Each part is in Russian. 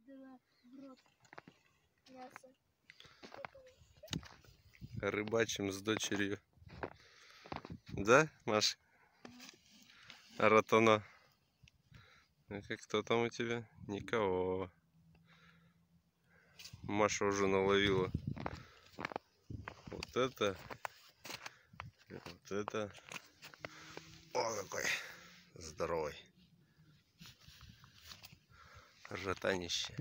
дала в рот мясо. Рыбачим с дочерью. Да, Маша? Ратано. Ну-ка, кто там у тебя? Никого. Маша уже наловила. Вот это. И вот это. О, какой здоровый. Ротанище.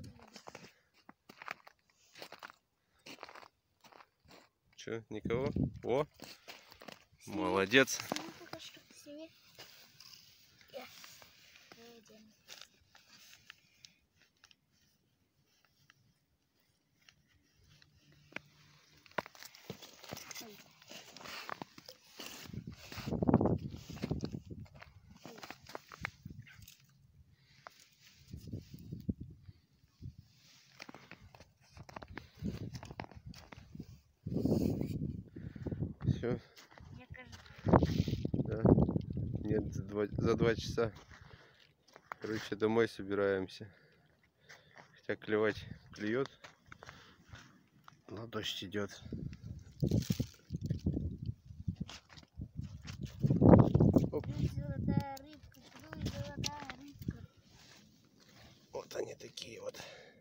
Че, никого? О, молодец. Все. Да. Нет, за 2 часа. Короче, домой собираемся. Хотя клевать клюет, но дождь идет. Оп. Золотая рыбка, золотая рыбка. Вот они такие вот.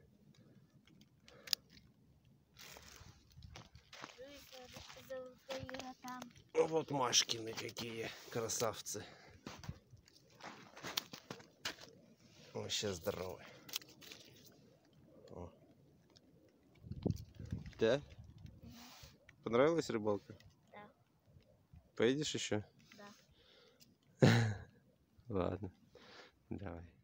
Вот Машкины какие красавцы. Вообще здоровые. О. Да? Понравилась рыбалка? Да. Поедешь еще? Да. Ладно, давай.